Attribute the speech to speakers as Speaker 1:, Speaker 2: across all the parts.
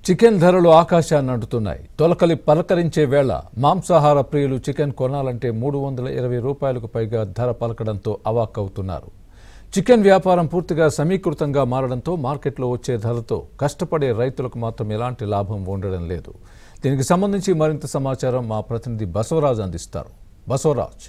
Speaker 1: Chicken ధరలు ఆకాశాన్ని అంటుతున్నాయి. తొలకలి పలకరించే వేళ మాంసాహార ప్రియులు చికెన్ కొనాలంటే 320 రూపాయలకు పైగా ధర పలకడంతో అవాక్కవుతున్నారు. చికెన్ వ్యాపారం పూర్తిగా సమీకృతంగా మారడంతో మార్కెట్లో వచ్చే ధరతో కష్టపడే రైతులకు మాత్రం ఎలాంటి లాభం ఉండడం లేదు. దీనికి సంబంధించి మరింత సమాచారం మా ప్రతినిధి బసవరాజ్ అందిస్తారు. బసవరాజ్,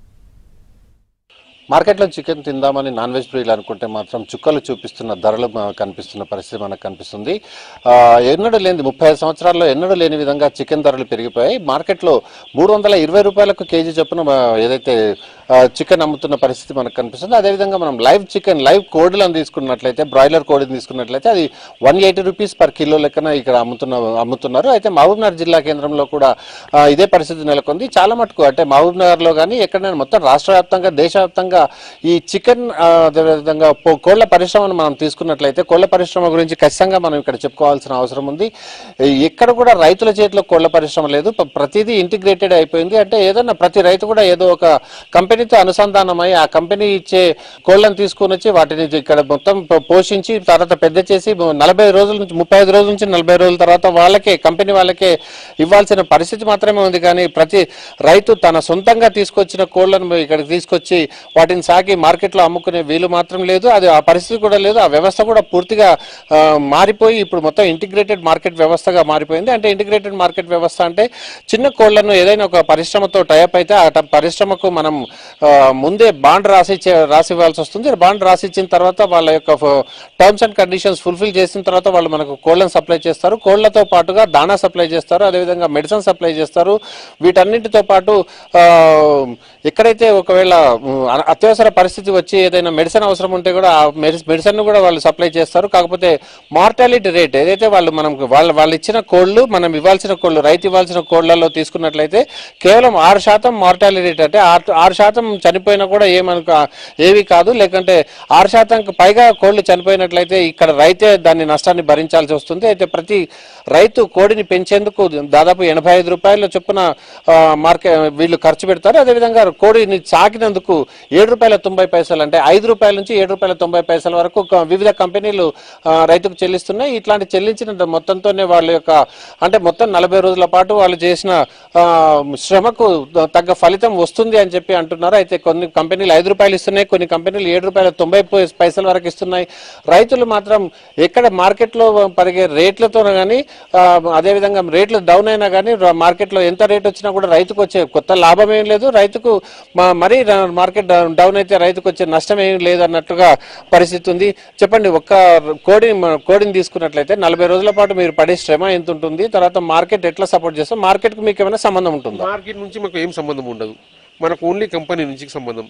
Speaker 2: మార్కెట్లో చికెన్ తిందామని నాన్ వెజ్ ప్రియులు అనుకుంటే మాత్రం చుక్కలు చూపిస్తున్న ధరలు కనిపిస్తున్న పరిస్థితి మనకు కనిపిస్తుంది. ఎన్నడూ లేని 35 సంవత్సరాల్లో ఎన్నడూ లేని విధంగా చికెన్ ధరలు పెరిగిపోయాయి. మార్కెట్లో 320 రూపాయలకు కేజీ చొప్పున ఏదైతే చికెన్ అమ్ముతున్న పరిస్థితి మనకు కనిపిస్తుంది. అదేవిధంగా మనం లైవ్ కోడిలను తీసుకున్నట్లయితే, బ్రాయిలర్ కోడిని తీసుకున్నట్లయితే అది 180 రూపీస్ పర్ కిలో లెక్కన ఇక్కడ అమ్ముతున్నారు. అయితే మహబూబ్నగర్ జిల్లా కేంద్రంలో కూడా ఇదే పరిస్థితి నెలకొంది. చాలా మటుకు అంటే మహబూబ్నగర్లో కానీ ఎక్కడైనా మొత్తం రాష్ట్ర వ్యాప్తంగా, దేశవ్యాప్తంగా ఈ చికెన్ అదేవిధంగా కోళ్ల పరిశ్రమను మనం తీసుకున్నట్లయితే కోళ్ల పరిశ్రమ గురించి ఖచ్చితంగా మనం ఇక్కడ చెప్పుకోవాల్సిన అవసరం ఉంది. ఎక్కడ కూడా రైతుల చేతిలో కోళ్ల పరిశ్రమ లేదు, ప్రతిదీ ఇంటిగ్రేటెడ్ అయిపోయింది. అంటే ఏదన్నా ప్రతి రైతు కూడా ఏదో ఒక కంపెనీతో అనుసంధానమై ఆ కంపెనీ ఇచ్చే కోళ్లను తీసుకుని వచ్చి వాటిని ఇక్కడ మొత్తం పోషించి తర్వాత పెద్ద చేసి 35 రోజుల నుంచి 40 రోజుల తర్వాత కంపెనీ వాళ్ళకే ఇవ్వాల్సిన పరిస్థితి మాత్రమే ఉంది. కానీ ప్రతి రైతు తన సొంతంగా తీసుకొచ్చిన కోళ్లను ఇక్కడికి తీసుకొచ్చి వాటిని సాగి మార్కెట్లో అమ్ముకునే వీలు మాత్రం లేదు. అది ఆ పరిస్థితి కూడా లేదు. ఆ వ్యవస్థ కూడా పూర్తిగా మారిపోయి ఇప్పుడు మొత్తం ఇంటిగ్రేటెడ్ మార్కెట్ వ్యవస్థగా మారిపోయింది. అంటే ఇంటిగ్రేటెడ్ మార్కెట్ వ్యవస్థ అంటే చిన్న కోళ్లను ఏదైనా ఒక పరిశ్రమతో టైప్ అయితే ఆ పరిశ్రమకు మనం ముందే బాండ్ రాసి ఇవ్వాల్సి వస్తుంది. బాండ్ రాసి ఇచ్చిన తర్వాత వాళ్ళ యొక్క టర్మ్స్ అండ్ కండిషన్స్ ఫుల్ఫిల్ చేసిన తర్వాత వాళ్ళు మనకు కోళ్లను సప్లై చేస్తారు. కోళ్లతో పాటుగా దాణా సప్లై చేస్తారు, అదేవిధంగా మెడిసిన్ సప్లై చేస్తారు. వీటన్నింటితో పాటు ఎక్కడైతే ఒకవేళ అత్యవసర పరిస్థితి వచ్చి ఏదైనా మెడిసిన్ అవసరం ఉంటే కూడా ఆ మెడిసిన్ కూడా వాళ్ళు సప్లై చేస్తారు. కాకపోతే మార్టాలిటీ రేట్ ఏదైతే వాళ్ళు ఇచ్చిన కోళ్లు మనం ఇవ్వాల్సిన కోళ్లు రైతు ఇవ్వాల్సిన కోళ్లలో తీసుకున్నట్లయితే కేవలం 6% మార్టాలిటీ రేట్, అంటే 6% చనిపోయినా కూడా ఏవి కాదు. లేకంటే 6% పైగా కోళ్లు చనిపోయినట్లయితే ఇక్కడ రైతే దాన్ని నష్టాన్ని భరించాల్సి వస్తుంది. అయితే ప్రతి రైతు కోడిని పెంచేందుకు దాదాపు 85 రూపాయల చొప్పున వీళ్ళు ఖర్చు పెడతారు. అదేవిధంగా కోడిని సాకినందుకు ₹7.90 అంటే 5 రూపాయల నుంచి ₹7.90 వరకు వివిధ కంపెనీలు రైతుకు చెల్లిస్తున్నాయి. ఇట్లాంటి చెల్లించిన మొత్తంతోనే వాళ్ళ యొక్క అంటే మొత్తం 40 రోజుల పాటు వాళ్ళు చేసిన శ్రమకు తగ్గ ఫలితం వస్తుంది అని చెప్పి అంటున్నారు. అయితే కొన్ని కంపెనీలు 5 రూపాయలు ఇస్తున్నాయి, కొన్ని కంపెనీలు ₹7.90 వరకు ఇస్తున్నాయి. రైతులు మాత్రం ఎక్కడ మార్కెట్లో పరిగే రేట్లతో కానీ అదేవిధంగా రేట్లు డౌన్ అయినా కానీ మార్కెట్లో ఎంత రేట్ వచ్చినా కూడా రైతుకు వచ్చే కొత్త లాభం ఏం లేదు. రైతుకు మరీ మార్కెట్ డౌన్ అయితే రైతుకు వచ్చే నష్టం ఏం లేదన్నట్టుగా పరిస్థితి ఉంది. చెప్పండి, ఒక్క కోడిని తీసుకున్నట్లయితే 40 రోజుల పాటు మీరు పడే శ్రమ ఎంత ఉంటుంది, తర్వాత మార్కెట్ ఎట్లా సపోర్ట్ చేస్తాం, మార్కెట్కి మీకు ఏమైనా సంబంధం ఉంటుందా?
Speaker 3: మార్కెట్ నుంచి మాకు ఏం సంబంధం ఉండదు. మనకు ఓన్లీ కంపెనీ నుంచి సంబంధం.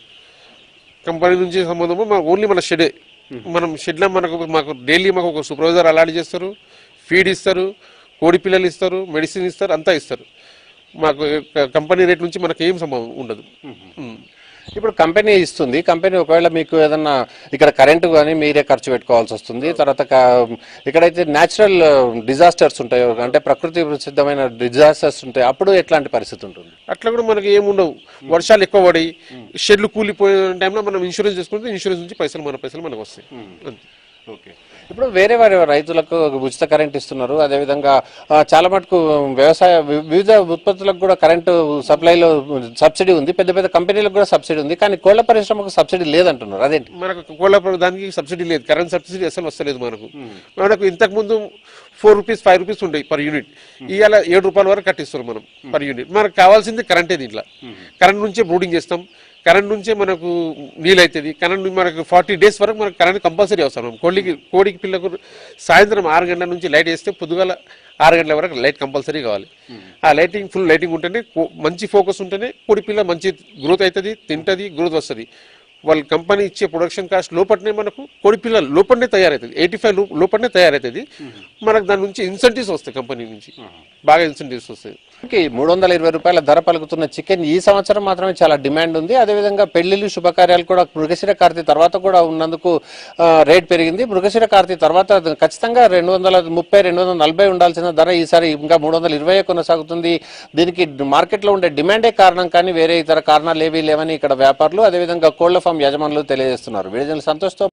Speaker 3: ఓన్లీ మన షెడే. మనం షెడ్లో మాకు డైలీ మాకు ఒక సూపర్వైజర్ అలాట్ చేస్తారు, ఫీడ్ ఇస్తారు, కోడి పిల్లలు ఇస్తారు, మెడిసిన్ ఇస్తారు, అంతా ఇస్తారు. మాకు కంపెనీ రేట్ నుంచి మనకు ఏం సంబంధం ఉండదు.
Speaker 2: ఇప్పుడు కంపెనీ ఇస్తుంది, కంపెనీ ఒకవేళ మీకు ఏదన్నా ఇక్కడ కరెంటు కానీ మీరే ఖర్చు పెట్టుకోవాల్సి వస్తుంది. తర్వాత ఇక్కడైతే న్యాచురల్ డిజాస్టర్స్ ఉంటాయి, అంటే ప్రకృతి సిద్ధమైన డిజాస్టర్స్ ఉంటాయి, అప్పుడు ఎట్లాంటి పరిస్థితి ఉంటుంది?
Speaker 3: అట్లా కూడా మనకి ఏముండవు. వర్షాలు ఎక్కువ పడి షెడ్లు కూలిపోయే టైంలో మనం ఇన్సూరెన్స్ చేసుకుంటే ఇన్సూరెన్స్ నుంచి మన పైసలు మనకు వస్తాయి.
Speaker 2: ఓకే. ఇప్పుడు వేరే రైతులకు ఉచిత కరెంట్ ఇస్తున్నారు. అదేవిధంగా చాలా మటుకు వివిధ ఉత్పత్తులకు కూడా కరెంటు సప్లైలో సబ్సిడీ ఉంది, పెద్ద పెద్ద కంపెనీలకు కూడా సబ్సిడీ ఉంది. కానీ కోళ్ల పరిశ్రమకు సబ్సిడీ లేదంటున్నారు. అదేంటి?
Speaker 3: మనకు కోళ్ల దానికి సబ్సిడీ లేదు, కరెంట్ సబ్సిడీ అసలు వస్తలేదు. మనకు ఇంతకు ముందు ₹4, ₹5 ఉండేవి పర్ యూనిట్. ఇవాళ ₹7 వరకు కట్టిస్తారు మనం పర్ యూనిట్. మనకు కావాల్సింది కరెంటే. దీంట్లో కరెంట్ నుంచే బ్రూడింగ్ చేస్తాం, కరెంట్ నుంచే మనకు నీళ్ళు అవుతుంది. కరెంట్ మనకు 40 డేస్ వరకు మనకు కరెంట్ కంపల్సరీ అవసరం. కోడికి పిల్లకు సాయంత్రం 6 గంటల నుంచి లైట్ వేస్తే పొద్దుగాల 6 గంటల వరకు లైట్ కంపల్సరీ కావాలి. ఆ ఫుల్ లైటింగ్ ఉంటేనే, మంచి ఫోకస్ ఉంటేనే కోడి పిల్ల మంచి గ్రోత్ అవుతుంది, తింటుంది, గ్రోత్ వస్తుంది. వాళ్ళ కంపెనీ ఇచ్చే ప్రొడక్షన్ కాస్ట్ లోపలనే మనకు కోడి పిల్ల లోపలనే తయారవుతుంది, 85 లోపలనే తయారవుతుంది. మనకు దాని నుంచి ఇన్సెంటివ్స్ వస్తాయి, కంపెనీ నుంచి బాగా ఇన్సెంటివ్స్ వస్తాయి.
Speaker 2: 320 రూపాయల ధర పలుకుతున్న చికెన్ ఈ సంవత్సరం మాత్రమే చాలా డిమాండ్ ఉంది. అదేవిధంగా పెళ్లిళ్ళు, శుభకార్యాలు కూడా మృగశిర కార్తీ తర్వాత కూడా ఉన్నందుకు రేట్ పెరిగింది. మృగశిర కార్తీ తర్వాత ఖచ్చితంగా 230-240 ఉండాల్సిన ధర ఈసారి ఇంకా 320 కొనసాగుతుంది. దీనికి మార్కెట్లో ఉండే డిమాండే కారణం, కానీ వేరే ఇతర కారణాలు ఏవీ లేవని ఇక్కడ వ్యాపారులు అదేవిధంగా కోళ్ల ఫామ్ యజమానులు తెలియజేస్తున్నారు. వీడియో సంతోష్తో